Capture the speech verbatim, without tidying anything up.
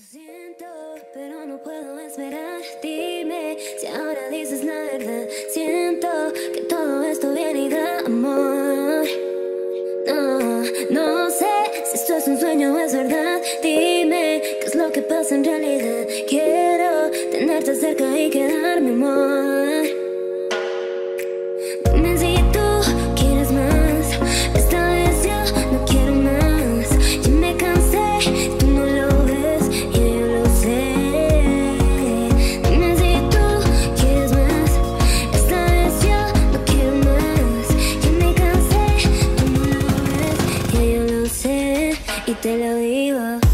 Siento, pero no puedo esperar. Dime si ahora dices la verdad. Siento que todo esto viene de amor. No, no sé si esto es un sueño o es verdad. Dime qué es lo que pasa en realidad. Quiero tenerte cerca y quedarme, amor. Dime si tú quieres más. Esta vez yo no quiero más. Ya me cansé, tú no lo ves, y yo lo sé. Dime si tú quieres más. Esta vez yo no quiero más. Ya me cansé, tú no lo ves, y yo lo sé, y te lo digo.